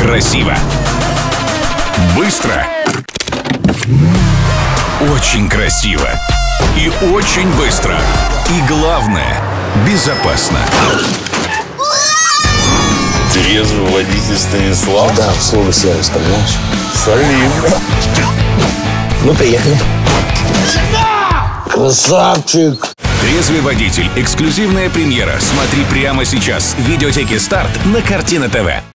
Красиво. Быстро. Очень красиво. И очень быстро. И главное, безопасно. Трезвый водитель Станислав. Да, слово сервис, понимаешь? Солидно. Ну, приехали. Красавчик! Трезвый водитель. Эксклюзивная премьера. Смотри прямо сейчас. В видеотеке «Старт» на Картина ТВ.